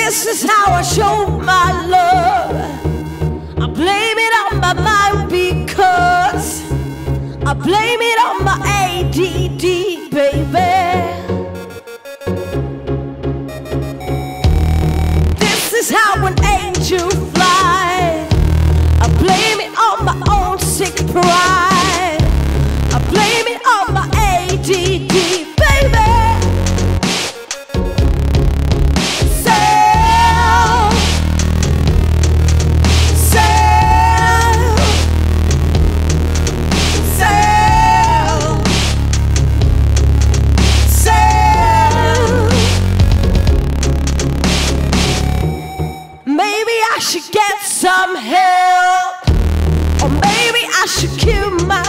This is how I show my love. I blame it on my mind because I blame it on my ADD, baby. This is how an angel flies. I blame it on my own sick pride. I blame it on my ADD, baby. Maybe I should get some help, or maybe I should kill myself.